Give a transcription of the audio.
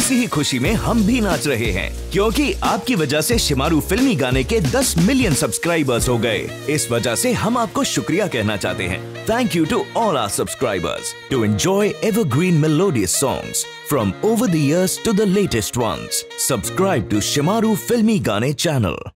इसी ही खुशी में हम भी नाच रहे हैं, क्योंकि आपकी वजह से शिमारू फिल्मी गाने के 10 मिलियन सब्सक्राइबर्स हो गए। इस वजह से हम आपको शुक्रिया कहना चाहते हैं। Thank you to all our subscribers to enjoy evergreen melodious songs from over the years to the latest ones. Subscribe to Shimaru Filmi Gaane channel.